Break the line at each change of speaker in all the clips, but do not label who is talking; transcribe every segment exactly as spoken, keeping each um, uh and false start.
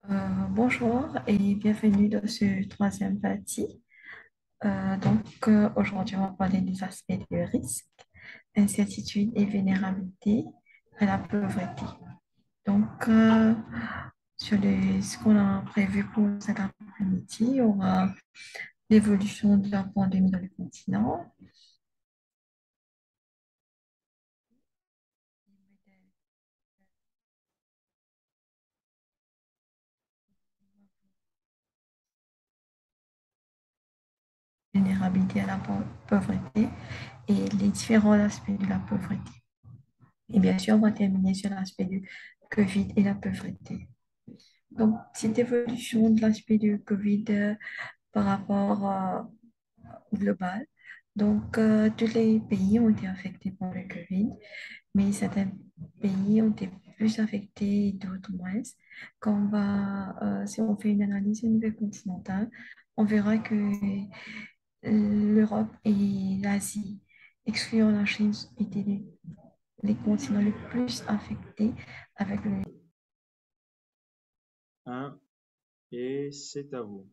Euh, bonjour et bienvenue dans ce troisième partie. Euh, donc, euh, aujourd'hui, on va parler des aspects de risque, incertitude et vulnérabilité à la pauvreté. Donc, euh, sur le- ce qu'on a prévu pour cet après-midi, il y aura l'évolution de la pandémie dans le continent, vulnérabilité à la pau- pauvreté et les différents aspects de la pauvreté. Et bien sûr, on va terminer sur l'aspect du Covid et la pauvreté. Donc, cette évolution de l'aspect du Covid euh, par rapport euh, au global. Donc, euh, tous les pays ont été affectés par le Covid, mais certains pays ont été plus affectés et d'autres moins. Quand on va, euh, si on fait une analyse au niveau continental, on verra que l'Europe et l'Asie, excluant la Chine, étaient les, les continents les plus affectés avec le.
Un et c'est à vous.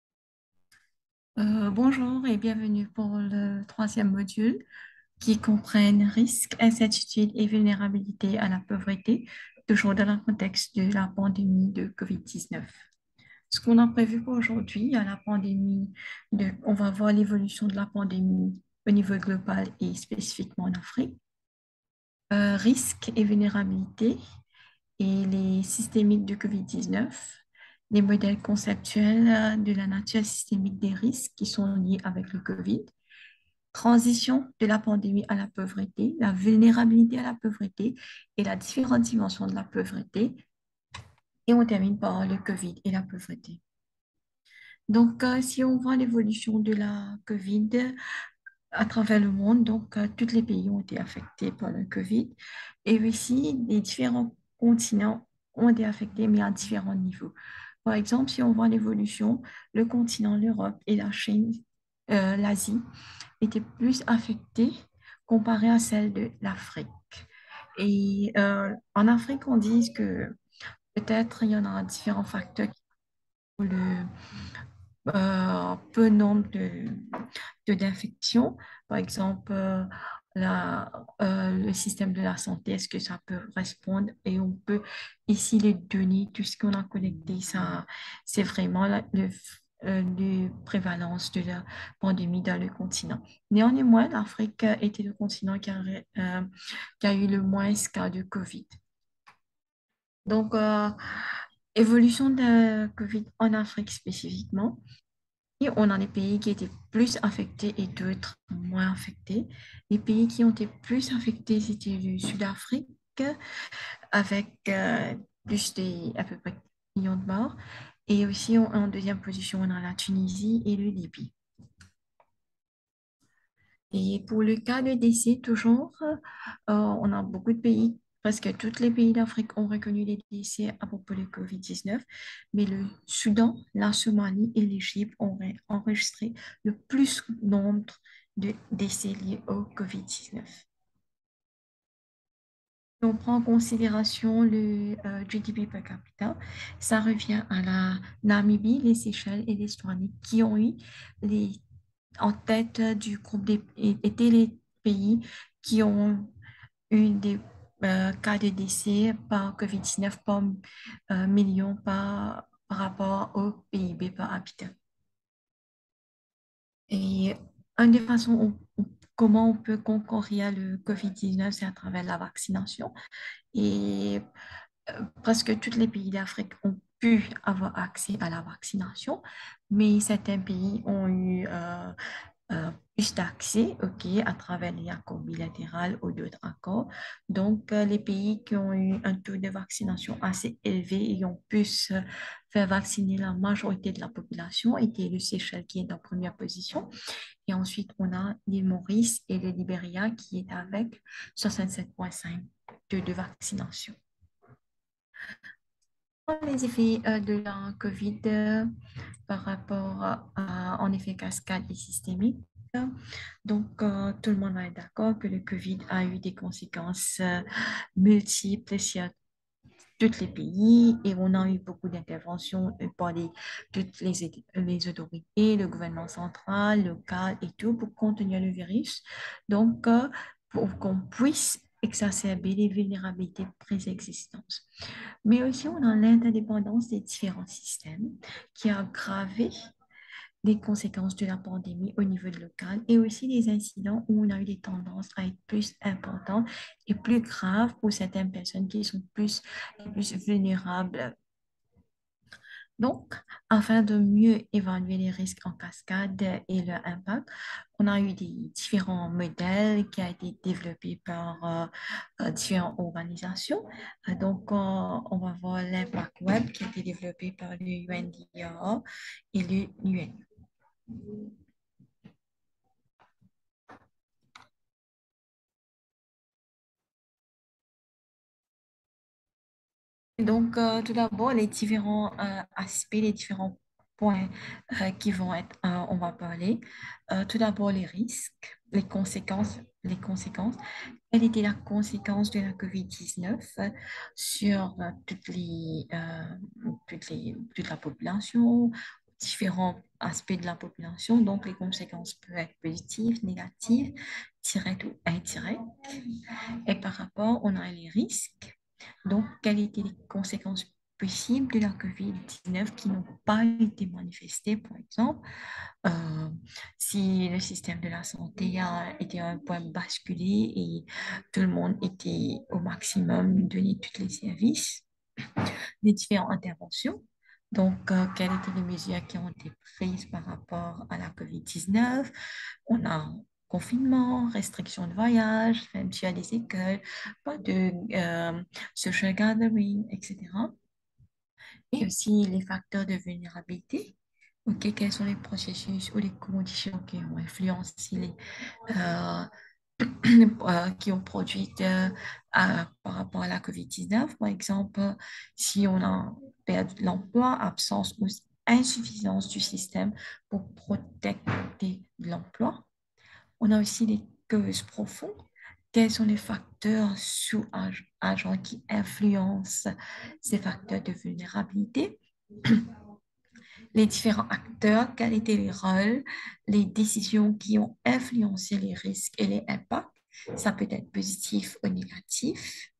Euh, bonjour et bienvenue pour le troisième module qui comprennent risques, incertitudes et vulnérabilité à la pauvreté, toujours dans le contexte de la pandémie de covid dix-neuf. Ce qu'on a prévu pour aujourd'hui, à la pandémie, de, on va voir l'évolution de la pandémie au niveau global et spécifiquement en Afrique. Euh, risques et vulnérabilité et les systémiques de covid dix-neuf, les modèles conceptuels euh, de la nature systémique des risques qui sont liés avec le Covid, transition de la pandémie à la pauvreté, la vulnérabilité à la pauvreté et la différente dimension de la pauvreté. Et on termine par le Covid et la pauvreté. Donc, euh, si on voit l'évolution de la Covid à travers le monde, donc euh, tous les pays ont été affectés par le Covid. Et aussi, les différents continents ont été affectés, mais à différents niveaux. Par exemple, si on voit l'évolution, le continent, l'Europe et la Chine, euh, l'Asie, étaient plus affectés comparé à celle de l'Afrique. Et euh, en Afrique, on dit que peut-être il y en a différents facteurs qui font le euh, peu nombre de, de d'infections. Par exemple, euh, la, euh, le système de la santé, est-ce que ça peut répondre? Et on peut ici les données, tout ce qu'on a collecté, ça, c'est vraiment la, le, euh, le prévalence de la pandémie dans le continent. Néanmoins, l'Afrique était le continent qui a, euh, qui a eu le moins de cas de Covid. Donc, euh, évolution de Covid en Afrique spécifiquement. Et on a des pays qui étaient plus affectés et d'autres moins affectés. Les pays qui ont été plus affectés, c'était le Sud-Afrique, avec euh, plus de à peu près un million de morts. Et aussi, en, en deuxième position, on a la Tunisie et le Libye. Et pour le cas de décès, toujours, euh, on a beaucoup de pays, presque tous les pays d'Afrique ont reconnu les décès à propos de covid dix-neuf, mais le Soudan, la Somalie et l'Égypte ont ré- enregistré le plus nombre de décès liés au covid dix-neuf. Si on prend en considération le euh, G D P per capita, ça revient à la Namibie, les Seychelles et l'Estonie qui ont eu les en tête du groupe des étaient les pays qui ont eu des euh, cas de décès par covid dix-neuf par euh, million par, par rapport au P I B par habitant. Et une des façons où- où- comment on peut concourir le covid dix-neuf, c'est à travers la vaccination. Et euh, presque tous les pays d'Afrique ont pu avoir accès à la vaccination, mais certains pays ont eu euh, euh, plus d'accès, OK, à travers les accords bilatéraux ou d'autres accords. Donc, euh, les pays qui ont eu un taux de vaccination assez élevé et ont pu se faire vacciner la majorité de la population étaient le Seychelles qui est en première position. Et ensuite, on a l'île Maurice et le Libéria qui est avec soixante-sept virgule cinq taux de vaccination. Les effets euh, de la COVID euh, par rapport à, en effet, cascade et systémique. Donc, euh, tout le monde va être d'accord que le Covid a eu des conséquences euh, multiples sur tous les pays et on a eu beaucoup d'interventions euh, par les, toutes les, aid- les autorités, le gouvernement central, local et tout pour contenir le virus. Donc, euh, pour qu'on puisse exacerber les vulnérabilités préexistantes. Mais aussi, on a l'interdépendance des différents systèmes qui a aggravé les conséquences de la pandémie au niveau local et aussi les incidents où on a eu des tendances à être plus importantes et plus graves pour certaines personnes qui sont plus, plus vulnérables. Donc, afin de mieux évaluer les risques en cascade et leur impact, on a eu des différents modèles qui ont été développés par euh, euh, différentes organisations. Euh, donc, euh, on va voir l'impact web qui a été développé par le U N D R A et le U N. Donc, euh, tout d'abord, les différents euh, aspects, les différents points euh, qui vont être, euh, on va parler. Euh, tout d'abord, les risques, les conséquences, les conséquences. Quelle était la conséquence de la covid dix-neuf euh, sur euh, toutes les, euh, toutes les, toute la population, différents aspects de la population. Donc, les conséquences peuvent être positives, négatives, directes ou indirectes. Et par rapport, on a les risques. Donc, quelles étaient les conséquences possibles de la covid dix-neuf qui n'ont pas été manifestées, par exemple, euh, si le système de la santé a été à un point basculé et tout le monde était au maximum donné tous les services, les différentes interventions. Donc, euh, quelles étaient les mesures qui ont été prises par rapport à la covid dix-neuf? On a confinement, restriction de voyage, fermeture à des écoles, pas de euh, social gathering, et cetera. Et aussi les facteurs de vulnérabilité. OK, quels sont les processus ou les conditions qui ont influencé les, euh, euh, qui ont produit euh, à- par rapport à la covid dix-neuf? Par exemple, si on a perdu l'emploi, absence ou insuffisance du système pour protéger l'emploi. On a aussi les causes profondes. Quels sont les facteurs sous-agents qui influencent ces facteurs de vulnérabilité? Les différents acteurs, quels étaient les rôles, les décisions qui ont influencé les risques et les impacts. Ça peut être positif ou négatif.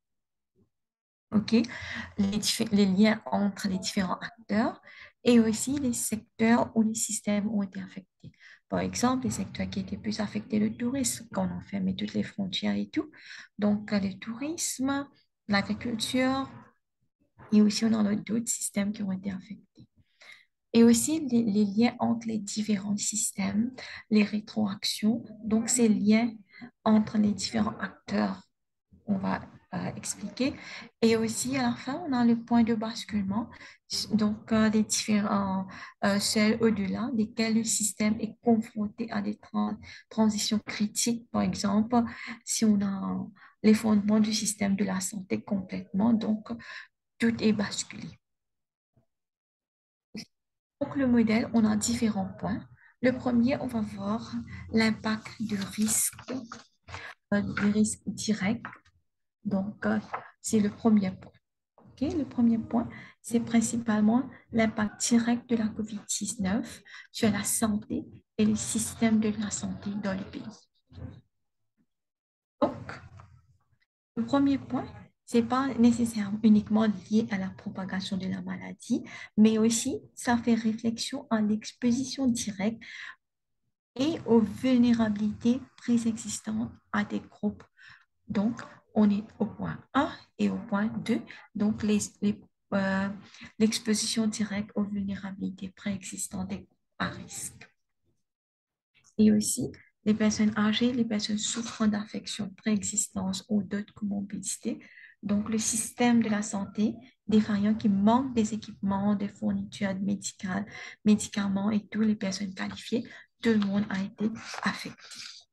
OK? Les, les liens entre les différents acteurs et aussi les secteurs où les systèmes ont été affectés. Par exemple, les secteurs qui étaient plus affectés, le tourisme, quand on fermait toutes les frontières et tout. Donc, le tourisme, l'agriculture, et aussi on a d'autres systèmes qui ont été affectés. Et aussi les, les liens entre les différents systèmes, les rétroactions, donc ces liens entre les différents acteurs, on va euh, expliquer. Et aussi à la fin, on a le point de basculement, donc euh, les différents euh, celles au-delà desquels le système est confronté à des tran- transitions critiques, par exemple, si on a les fondements du système de la santé complètement, donc tout est basculé. Donc, le modèle, on a différents points. Le premier, on va voir l'impact du risque, euh, du risque direct. Donc, euh, c'est le premier point. OK? Le premier point, c'est principalement l'impact direct de la covid dix-neuf sur la santé et le système de la santé dans le pays. Donc, le premier point, ce n'est pas nécessairement uniquement lié à la propagation de la maladie, mais aussi ça fait réflexion à l'exposition directe et aux vulnérabilités préexistantes à des groupes. Donc, on est au point un et au point deux. Donc, les, les, euh, l'exposition directe aux vulnérabilités préexistantes des groupes à risque. Et aussi, les personnes âgées, les personnes souffrant d'affections préexistantes ou d'autres comorbidités. Donc, le système de la santé défaillant qui manque des équipements, des fournitures médicales, médicaments et toutes les personnes qualifiées, tout le monde a été affecté.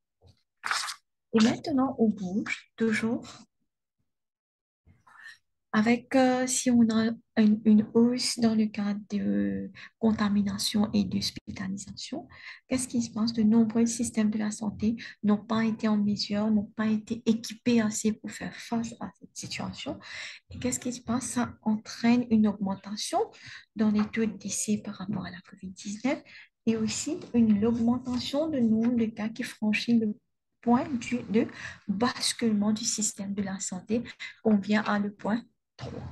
Et maintenant, on bouge toujours Avec, euh, si on a une, une hausse dans le cas de contamination et d'hospitalisation, qu'est-ce qui se passe? De nombreux systèmes de la santé n'ont pas été en mesure, n'ont pas été équipés assez pour faire face à cette situation. Et qu'est-ce qui se passe? Ça entraîne une augmentation dans les taux de décès par rapport à la covid dix-neuf et aussi une augmentation de nombre de cas qui franchit le point du, de basculement du système de la santé. On vient à le point trois.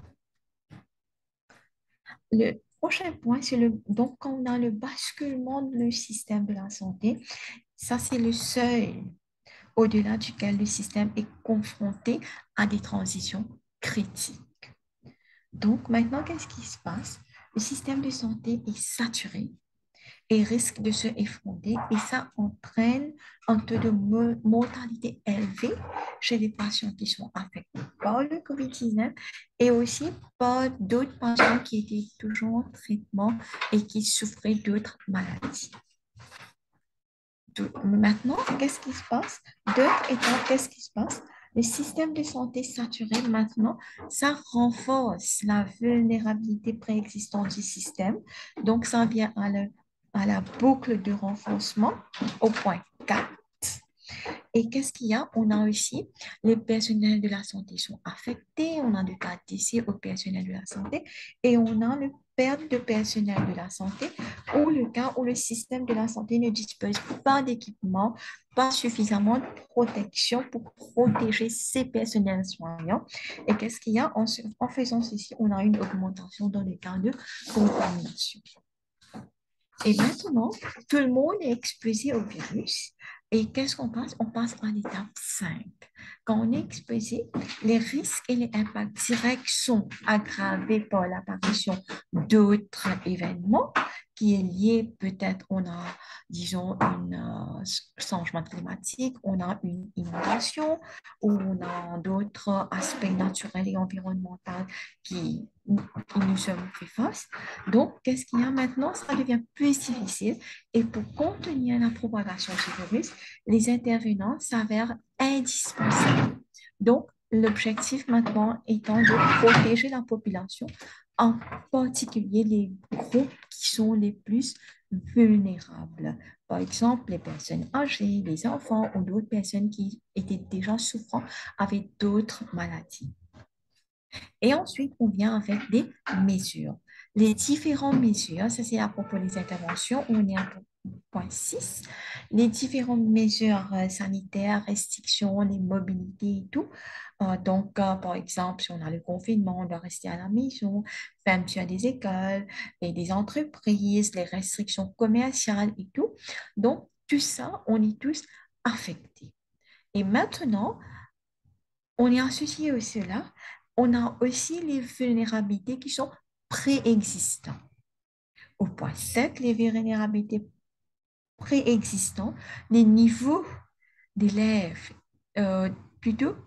Le prochain point, c'est le, donc quand on a le basculement du système de la santé, ça c'est le seuil au-delà duquel le système est confronté à des transitions critiques. Donc maintenant, qu'est-ce qui se passe? Le système de santé est saturé et risque de se effondrer et ça entraîne un taux de mortalité élevé chez les patients qui sont affectés par le covid dix-neuf et aussi par d'autres patients qui étaient toujours en traitement et qui souffraient d'autres maladies. Maintenant, qu'est-ce qui se passe? D'autres étapes, qu'est-ce qui se passe? Le système de santé saturé, maintenant, ça renforce la vulnérabilité préexistante du système. Donc, ça vient à la, à la boucle de renforcement au point quatre. Et qu'est-ce qu'il y a? On a aussi les personnels de la santé sont affectés, on a des cas de décès au personnel de la santé et on a le perte de personnel de la santé ou le cas où le système de la santé ne dispose pas d'équipement, pas suffisamment de protection pour protéger ces personnels soignants. Et qu'est-ce qu'il y a? En, en faisant ceci, on a une augmentation dans les cas de contamination. Et maintenant, tout le monde est exposé au virus. Et qu'est-ce qu'on passe? On passe à l'étape cinq. Quand on est exposé, les risques et les impacts directs sont aggravés par l'apparition d'autres événements qui est lié peut-être, on a, disons, un euh, changement climatique, on a une inondation, ou on a d'autres aspects naturels et environnementaux qui, qui nous sommes fait face. Donc, qu'est-ce qu'il y a maintenant? Ça devient plus difficile et pour contenir la propagation du virus, les intervenants s'avèrent indispensables. Donc, l'objectif maintenant étant de protéger la population, en particulier les groupes qui sont les plus vulnérables. Par exemple, les personnes âgées, les enfants ou d'autres personnes qui étaient déjà souffrant avec d'autres maladies. Et ensuite, on vient avec des mesures. Les différentes mesures, ça c'est à propos des interventions, on est à point six, les différentes mesures euh, sanitaires, restrictions, les mobilités et tout. Euh, donc, euh, par exemple, si on a le confinement, on doit rester à la maison, fermeture des écoles et des entreprises, les restrictions commerciales et tout. Donc, tout ça, on est tous affectés. Et maintenant, on est associé à cela, on a aussi les vulnérabilités qui sont préexistantes. Au point sept, les vulnérabilités préexistantes, les niveaux d'élèves, euh, plutôt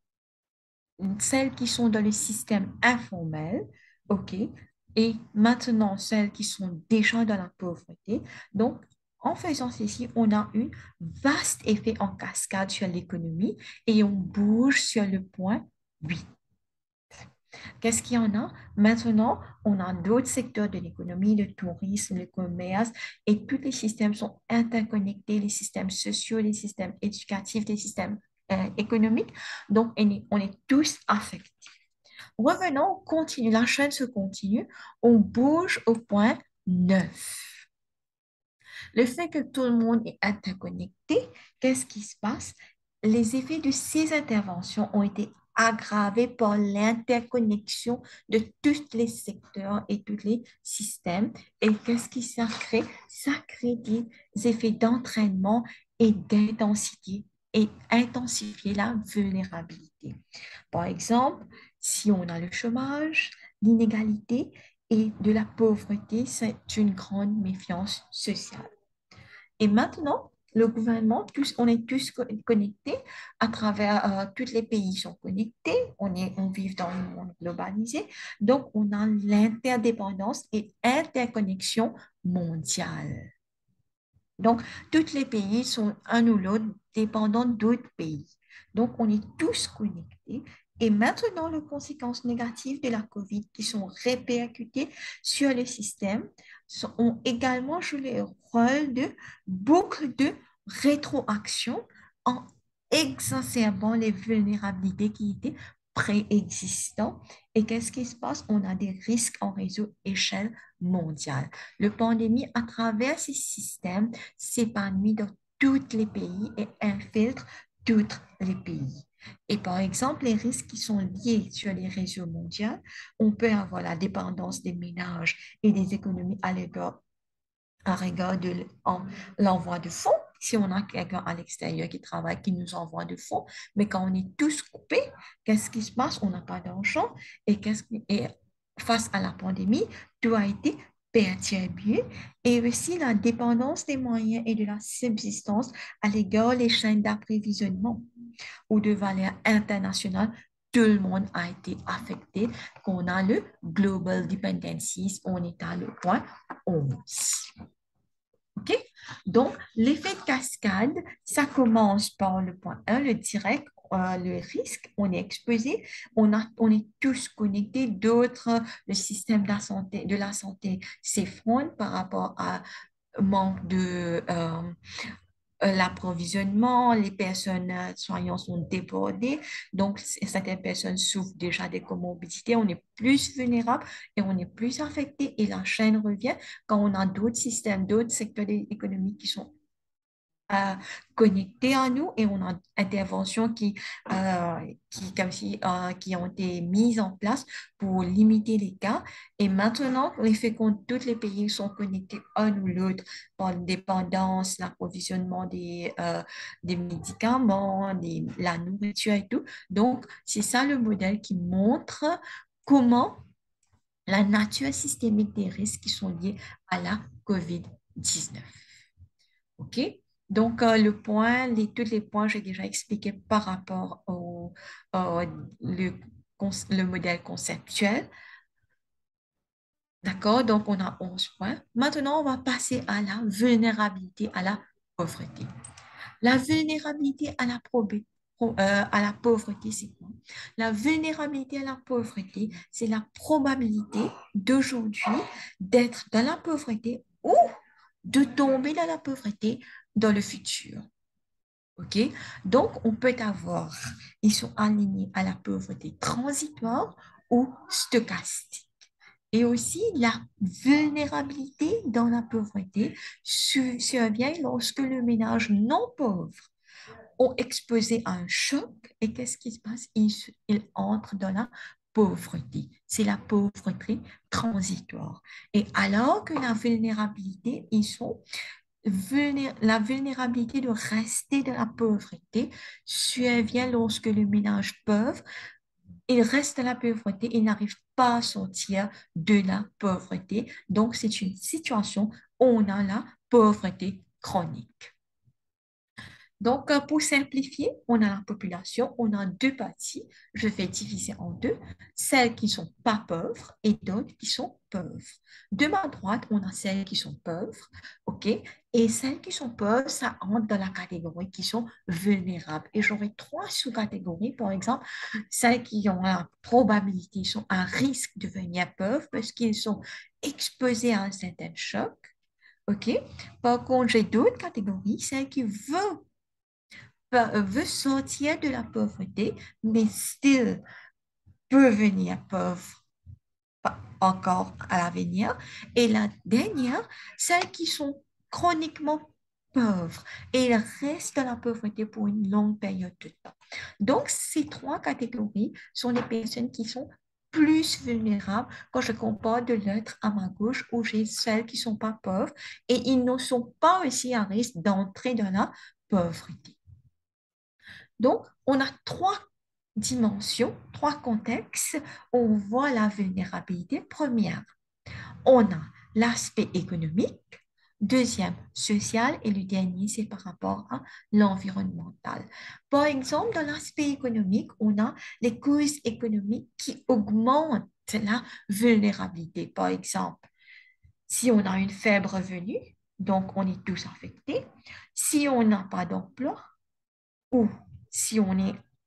celles qui sont dans le système informel, OK, et maintenant celles qui sont déjà dans la pauvreté. Donc, en faisant ceci, on a un vaste effet en cascade sur l'économie et on bouge sur le point huit. Qu'est-ce qu'il y en a? Maintenant, on a d'autres secteurs de l'économie, le tourisme, le commerce, et tous les systèmes sont interconnectés, les systèmes sociaux, les systèmes éducatifs, les systèmes euh, économiques. Donc, on est, on est tous affectés. Revenons, on continue, la chaîne se continue, on bouge au point neuf. Le fait que tout le monde est interconnecté, qu'est-ce qui se passe? Les effets de ces interventions ont été aggravés par l'interconnexion de tous les secteurs et tous les systèmes. Et qu'est-ce qui ça crée? Ça crée des effets d'entraînement et d'intensité et intensifier la vulnérabilité. Par exemple, si on a le chômage, l'inégalité et de la pauvreté, c'est une grande méfiance sociale. Et maintenant, le gouvernement, tous, on est tous connectés à travers, euh, tous les pays sont connectés, on, est, on vit dans le monde globalisé, donc on a l'interdépendance et interconnexion mondiale. Donc, tous les pays sont un ou l'autre dépendants d'autres pays. Donc, on est tous connectés Et maintenant, les conséquences négatives de la COVID qui sont répercutées sur le système sont- ont également joué le rôle de boucle de rétroaction en exacerbant les vulnérabilités qui étaient préexistantes. Et qu'est-ce qui se passe? On a des risques en réseau échelle mondiale. Le pandémie, à travers ces systèmes, s'épanouit dans tous les pays et infiltre tous les pays. Et par exemple, les risques qui sont liés sur les réseaux mondiaux, on peut avoir la dépendance des ménages et des économies à l'égard à regard de l'envoi de fonds. Si on a quelqu'un à l'extérieur qui travaille, qui nous envoie de fonds, mais quand on est tous coupés, qu'est-ce qui se passe? On n'a pas d'argent et, qu'est-ce qui- et face à la pandémie, tout a été perturbé et aussi la dépendance des moyens et de la subsistance à l'égard des chaînes d'approvisionnement ou de valeur internationale, tout le monde a été affecté, qu'on a le Global Dependencies, on est à le point onze. OK? Donc, l'effet de cascade, ça commence par le point un, le direct, euh, le risque, on est exposé, on, a, on est tous connectés, d'autres, le système de la santé, de la santé s'effondre par rapport à manque de, euh, euh, l'approvisionnement, les personnes euh, soignantes sont débordées, donc c- certaines personnes souffrent déjà des comorbidités, on est plus vulnérable et on est plus affecté et la chaîne revient quand on a d'autres systèmes, d'autres secteurs économiques qui sont euh, connectés à nous et on a interventions qui, euh, qui, comme si, euh, qui ont été mises en place pour limiter les cas. Et maintenant, les faits que tous les pays sont connectés un ou l'autre par une dépendance, l'approvisionnement des, euh, des médicaments, des, la nourriture et tout. Donc, c'est ça le modèle qui montre comment la nature systémique des risques qui sont liés à la covid dix-neuf. OK? Donc, euh, le point, les, tous les points, j'ai déjà expliqué par rapport au, au- le, cons- le modèle conceptuel. D'accord? Donc, on a onze points. Maintenant, on va passer à la vulnérabilité, à la pauvreté. La vulnérabilité à la, probé- pro- euh, à la pauvreté, c'est quoi? La vulnérabilité à la pauvreté, c'est la probabilité d'aujourd'hui d'être dans la pauvreté ou de tomber dans la pauvreté dans le futur. OK? Donc, on peut avoir, ils sont alignés à la pauvreté transitoire ou stochastique. Et aussi, la vulnérabilité dans la pauvreté su- survient lorsque le ménage non pauvre est exposé à un choc. Et qu'est-ce qui se passe? Il, se- il entre dans la pauvreté. C'est la pauvreté transitoire. Et alors que la vulnérabilité, ils sont vulné- la vulnérabilité de rester dans la pauvreté survient lorsque le ménage pauvre, il reste dans la pauvreté, il n'arrive pas à sortir de la pauvreté. Donc, c'est une situation où on a la pauvreté chronique. Donc, euh, pour simplifier, on a la population, on a deux parties. Je vais diviser en deux, celles qui ne sont pas pauvres et d'autres qui sont pauvres. De ma droite, on a celles qui sont pauvres, OK? Et celles qui sont pauvres, ça entre dans la catégorie qui sont vulnérables. Et j'aurai trois sous-catégories, par exemple, celles qui ont la probabilité, sont à risque de devenir pauvres parce qu'ils sont exposés à un certain choc. OK? Par contre, j'ai d'autres catégories, celles qui veulent pa- veut sortir de la pauvreté, mais still peut venir pauvre pa- encore à l'avenir. Et la dernière, celles qui sont chroniquement pauvres et ils restent dans la pauvreté pour une longue période de temps. Donc, ces trois catégories sont les personnes qui sont plus vulnérables quand je compare de l'autre à ma gauche où j'ai celles qui ne sont pas pauvres et ils ne sont pas aussi à risque d'entrer dans la pauvreté. Donc, on a trois dimensions, trois contextes où on voit la vulnérabilité. Première, on a l'aspect économique. Deuxième, social. Et le dernier, c'est par rapport à l'environnemental. Par exemple, dans l'aspect économique, on a les causes économiques qui augmentent la vulnérabilité. Par exemple, si on a une faible revenu, donc on est tous affectés. Si on n'a pas d'emploi, ou si on est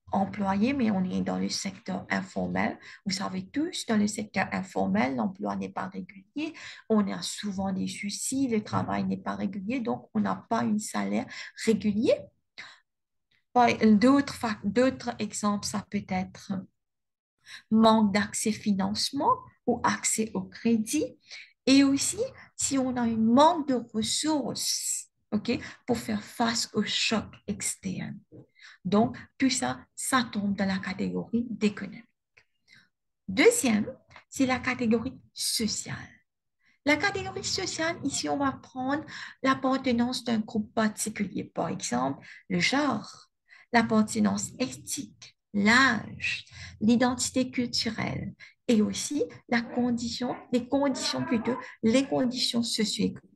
employés, mais on est dans le secteur informel. Vous savez tous, dans le secteur informel, l'emploi n'est pas régulier, on a souvent des soucis, le travail n'est pas régulier, donc on n'a pas un salaire régulier. Par- D'autres fac- d'autres exemples, ça peut être manque d'accès financement ou accès au crédit. Et aussi, si on a un manque de ressources, OK, pour faire face au choc externe. Donc, tout ça, ça tombe dans la catégorie d'économie. Deuxième, c'est la catégorie sociale. La catégorie sociale, ici, on va prendre l'appartenance d'un groupe particulier, par exemple, le genre, l'appartenance ethnique, l'âge, l'identité culturelle et aussi la condition, les conditions plutôt, les conditions socio-économiques.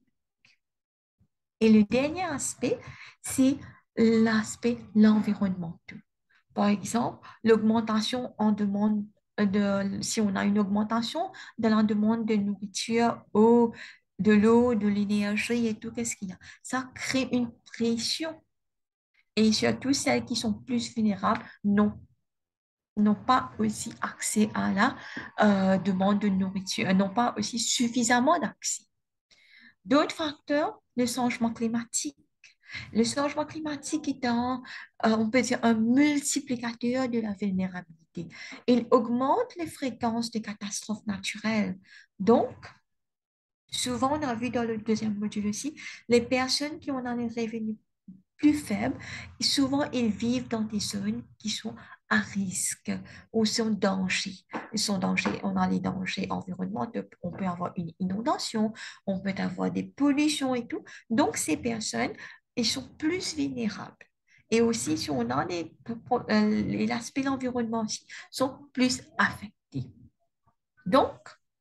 Et le dernier aspect, c'est l'aspect l'environnemental. Par exemple, l'augmentation en demande de, si on a une augmentation de la demande de nourriture, eau, de l'eau, de l'énergie et tout, qu'est-ce qu'il y a? Ça crée une pression. Et surtout, celles qui sont plus vulnérables n'ont n'ont pas aussi accès à la euh, demande de nourriture, n'ont pas aussi suffisamment d'accès. D'autres facteurs, le changement climatique. Le changement climatique est un, euh, on peut dire, un multiplicateur de la vulnérabilité. Il augmente les fréquences de catastrophes naturelles. Donc, souvent, on a vu dans le deuxième module aussi, les personnes qui ont des revenus plus faibles, souvent, ils vivent dans des zones qui sont à risque ou sont danger. Ils sont dangers, on a les dangers environnementaux, on peut avoir une inondation, on peut avoir des pollutions et tout. Donc, ces personnes, elles sont plus vulnérables. Et aussi, si on a les, euh, l'aspect de l'environnement aussi, sont plus affectés. Donc,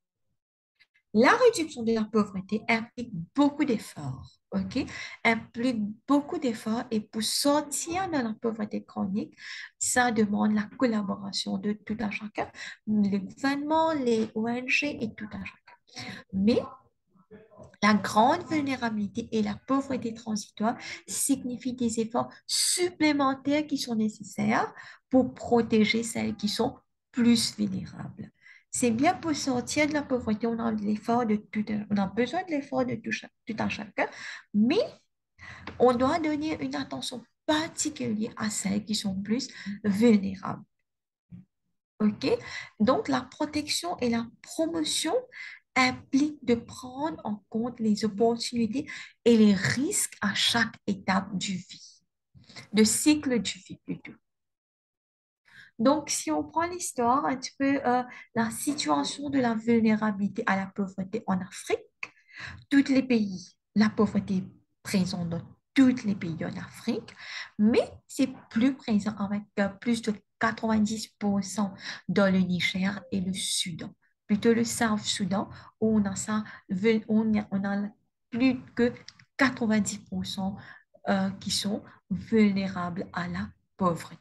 la réduction de la pauvreté implique beaucoup d'efforts, OK? Implique beaucoup d'efforts et pour sortir de la pauvreté chronique, ça demande la collaboration de tout un chacun, le gouvernement, les O N G et tout un chacun. Mais la grande vulnérabilité et la pauvreté transitoire signifient des efforts supplémentaires qui sont nécessaires pour protéger celles qui sont plus vulnérables. C'est bien pour sortir de la pauvreté, on a l'effort de tout, on a besoin de l'effort de tout, tout un chacun, mais on doit donner une attention particulière à celles qui sont plus vulnérables. OK? Donc, la protection et la promotion impliquent de prendre en compte les opportunités et les risques à chaque étape du vie, de cycle du vie plutôt. Donc, si on prend l'histoire, un petit peu euh, la situation de la vulnérabilité à la pauvreté en Afrique, tous les pays, la pauvreté est présente dans tous les pays en Afrique, mais c'est plus présent avec euh, plus de quatre-vingt-dix pour cent dans le Niger et le Soudan. Plutôt le South-Soudan, où on a ça, on a, on a plus que quatre-vingt-dix pour cent euh, qui sont vulnérables à la pauvreté.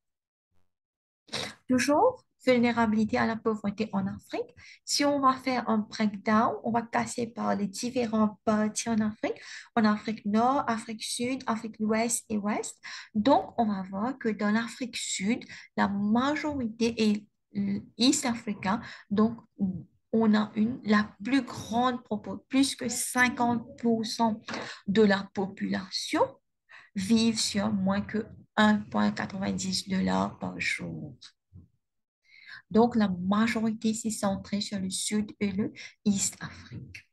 Toujours, vulnérabilité à la pauvreté en Afrique. Si on va faire un breakdown, on va casser par les différents parties en Afrique, en Afrique Nord, Afrique Sud, Afrique Ouest et Ouest. Donc, on va voir que dans l'Afrique Sud, la majorité est East africain. Donc, on a une, la plus grande, propos- plus que cinquante pour cent de la population vivent sur moins que un virgule quatre-vingt-dix dollars par jour. Donc, la majorité s'est centrée sur le Sud et le East Afrique.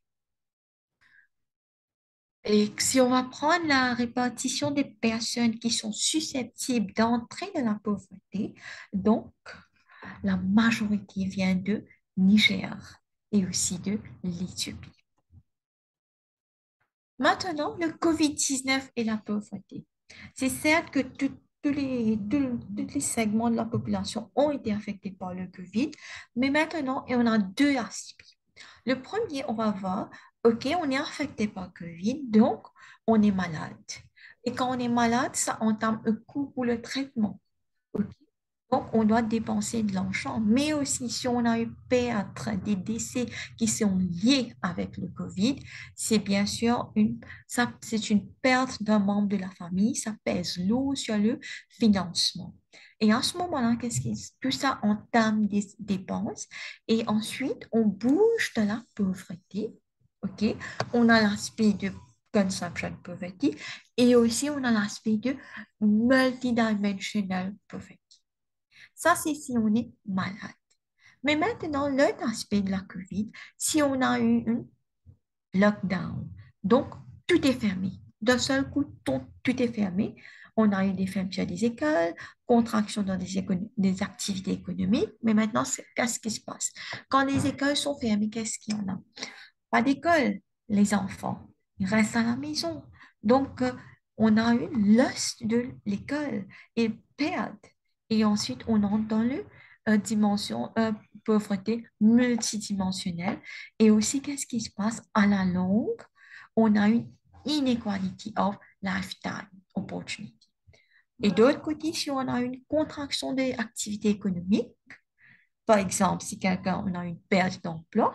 Et si on va prendre la répartition des personnes qui sont susceptibles d'entrer dans la pauvreté, donc la majorité vient de Niger et aussi de l'Éthiopie. Maintenant, le covid dix-neuf et la pauvreté. C'est certes que tout- tous les, tous, tous les segments de la population ont été affectés par le Covid, mais maintenant, on a deux aspects. Le premier, on va voir, OK, on est affecté par Covid, donc on est malade. Et quand on est malade, ça entame un coût pour le traitement. OK? Donc, on doit dépenser de l'argent, mais aussi si on a eu perdre des décès qui sont liés avec le COVID, c'est bien sûr une, ça, c'est une perte d'un membre de la famille, ça pèse lourd sur le financement. Et à ce moment-là, qu'est-ce qui, tout ça entame des dépenses et ensuite on bouge de la pauvreté, ok? On a l'aspect de consumption poverty et aussi on a l'aspect de multidimensional poverty. Ça, c'est si on est malade. Mais maintenant, l'autre aspect de la COVID, si on a eu un lockdown, donc tout est fermé. D'un seul coup, tout, tout est fermé. On a eu des fermetures des écoles, contraction dans des, écono- des activités économiques, mais maintenant, c'est- qu'est-ce qui se passe? Quand les écoles sont fermées, qu'est-ce qu'il y en a? Pas d'école. Les enfants, ils restent à la maison. Donc, euh, on a une lust de l'école. Ils perdent. Et ensuite, on entre dans le euh, dimension euh, pauvreté multidimensionnelle. Et aussi, qu'est-ce qui se passe à la longue? On a une inequality of lifetime opportunity. Et d'autre côté, si on a une contraction des activités économiques, par exemple, si quelqu'un on a une perte d'emploi,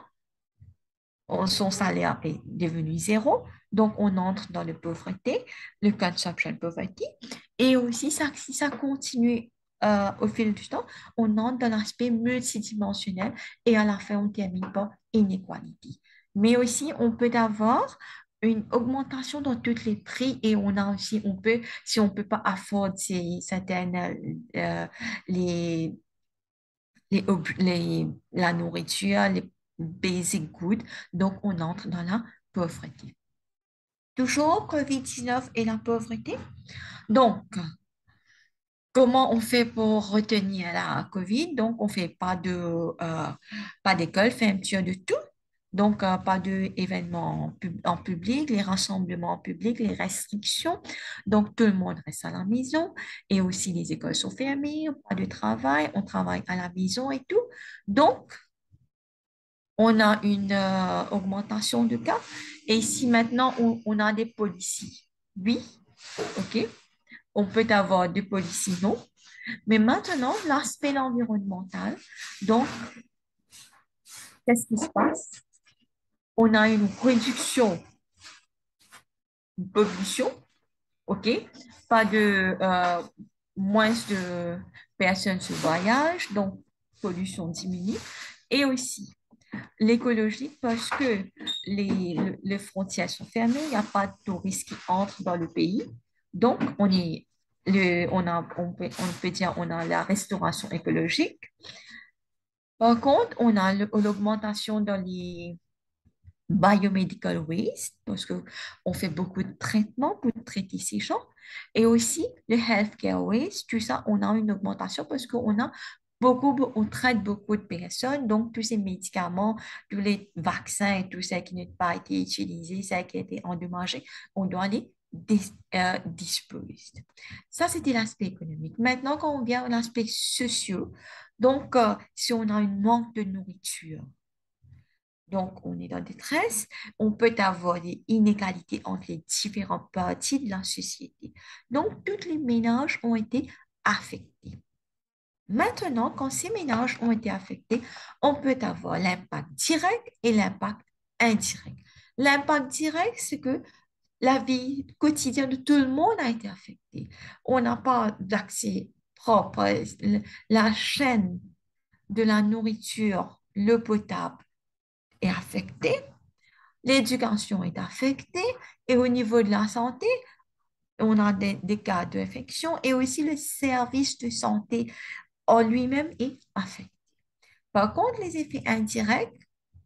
son salaire est devenu zéro, donc on entre dans la pauvreté, le consumption poverty, et aussi ça, si ça continue euh, au fil du temps, on entre dans l'aspect multidimensionnel et à la fin on termine par inequality. Mais aussi on peut avoir une augmentation dans tous les prix et on a aussi, on peut, si on ne peut pas afford certaines, euh, les les, ob- les- la nourriture, les basic goods. Donc, on entre dans la pauvreté. Toujours covid dix-neuf et la pauvreté. Donc, comment on fait pour retenir la COVID? Donc, on fait pas de, euh, pas d'école, fermeture de tout. Donc, euh, pas d'événements en, pub- en public, les rassemblements en public, les restrictions. Donc, tout le monde reste à la maison et aussi les écoles sont fermées, pas de travail, on travaille à la maison et tout. Donc, on a une euh, augmentation de cas. Et ici, maintenant, on, on a des policiers. Oui, OK. On peut avoir des policiers, non. Mais maintenant, l'aspect environnemental. Donc, qu'est-ce qui se passe? On a une réduction de pollution, OK? Pas de euh, moins de personnes se voyagent, donc pollution diminue. Et aussi, l'écologie parce que les, le- les frontières sont fermées, il n'y a pas de touristes qui entrent dans le pays. Donc, on est, le, on a, on peut, on peut dire on a la restauration écologique. Par contre, on a le- l'augmentation dans les biomedical waste parce que on fait beaucoup de traitements pour traiter ces gens. Et aussi, le healthcare waste, tout ça, on a une augmentation parce qu'on a beaucoup, on traite beaucoup de personnes. Donc, tous ces médicaments, tous les vaccins et tout ça qui n'a pas été utilisé, ça qui a été endommagé, on doit les dis- euh, disposer. Ça, c'était l'aspect économique. Maintenant, quand on vient à l'aspect social, donc, euh, si on a une manque de nourriture, donc, on est dans la détresse. On peut avoir des inégalités entre les différentes parties de la société. Donc, tous les ménages ont été affectés. Maintenant, quand ces ménages ont été affectés, on peut avoir l'impact direct et l'impact indirect. L'impact direct, c'est que la vie quotidienne de tout le monde a été affectée. On n'a pas d'accès propre. La chaîne de la nourriture, l'eau potable est affectée. L'éducation est affectée et au niveau de la santé, on a des, des cas d'infection et aussi le service de santé en lui-même est affecté. Par contre, les effets indirects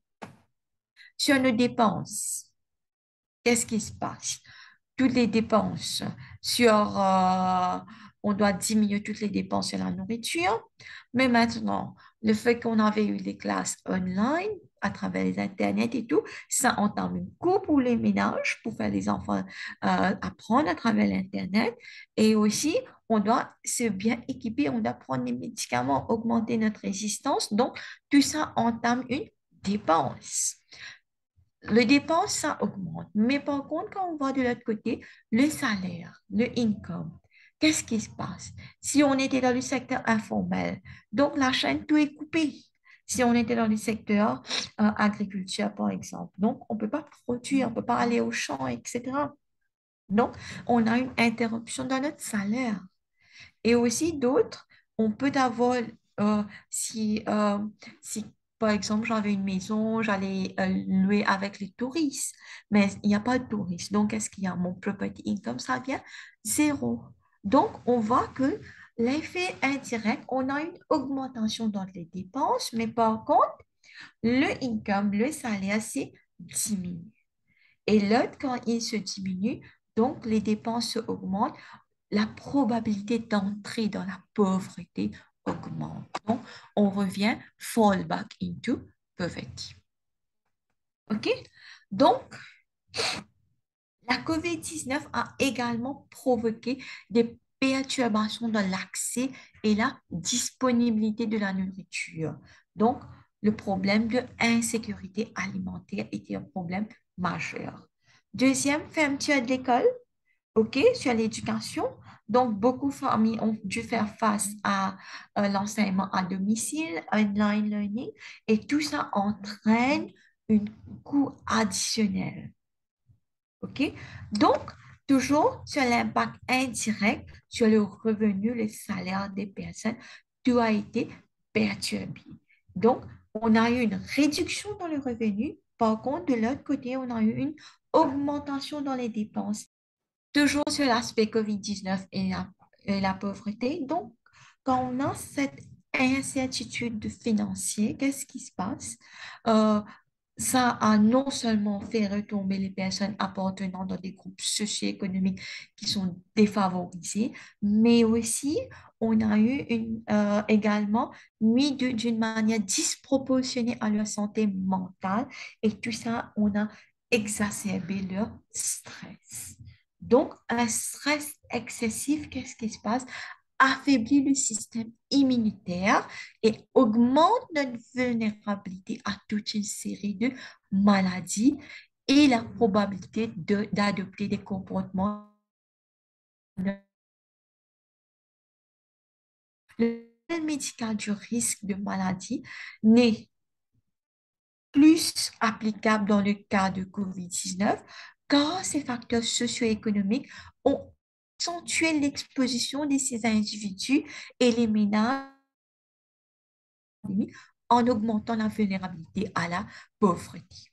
sur nos dépenses, qu'est-ce qui se passe? Toutes les dépenses sur, euh, on doit diminuer toutes les dépenses sur la nourriture, mais maintenant, le fait qu'on avait eu des classes online à travers les Internet et tout, ça entame une cours pour les ménages, pour faire les enfants euh, apprendre à travers l'Internet. Et aussi, on doit se bien équiper, on doit prendre des médicaments, augmenter notre résistance. Donc, tout ça entame une dépense. Les dépenses, ça augmente. Mais par contre, quand on va de l'autre côté, le salaire, le income, Qu'est-ce qui se passe? Si on était dans le secteur informel, donc la chaîne, tout est coupé. Si on était dans le secteur euh, agriculture, par exemple, donc on ne peut pas produire, on ne peut pas aller au champ, et cetera. Donc, on a une interruption dans notre salaire. Et aussi d'autres, on peut avoir, euh, si, euh, si par exemple j'avais une maison, j'allais euh, louer avec les touristes, mais il n'y a pas de touristes. Donc, qu'est-ce qu'il y a? Mon property income, ça vient zéro. Donc, on voit que l'effet indirect, on a une augmentation dans les dépenses, mais par contre, le income, le salaire, c'est diminue. Et l'autre, quand il se diminue, donc les dépenses se augmentent, la probabilité d'entrer dans la pauvreté augmente. Donc, on revient fall back into poverty. OK? Donc, la covid dix-neuf a également provoqué des perturbations dans l'accès et la disponibilité de la nourriture. Donc, le problème de insécurité alimentaire était un problème majeur. Deuxième, fermeture de l'école. OK, sur l'éducation. Donc, beaucoup de familles ont dû faire face à euh, l'enseignement à domicile, online learning, et tout ça entraîne un coût additionnel. OK? Donc, toujours sur l'impact indirect sur le revenu, le salaire des personnes, tout a été perturbé. Donc, on a eu une réduction dans le revenu. Par contre, de l'autre côté, on a eu une augmentation dans les dépenses. Toujours sur l'aspect covid dix-neuf et la, et la pauvreté. Donc, quand on a cette incertitude financière, qu'est-ce qui se passe? Euh, Ça a non seulement fait retomber les personnes appartenant dans des groupes socio-économiques qui sont défavorisés, mais aussi on a eu une, euh, également mis de- d'une manière disproportionnée à leur santé mentale et tout ça, on a exacerbé leur stress. Donc, un stress excessif, qu'est-ce qui se passe? Affaiblit le système immunitaire et augmente notre vulnérabilité à toute une série de maladies et la probabilité de- d'adopter des comportements. Le modèle médical du risque de maladie n'est plus applicable dans le cas de covid dix-neuf car ces facteurs socio-économiques ont accentué l'exposition de ces individus et les ménages en augmentant la vulnérabilité à la pauvreté.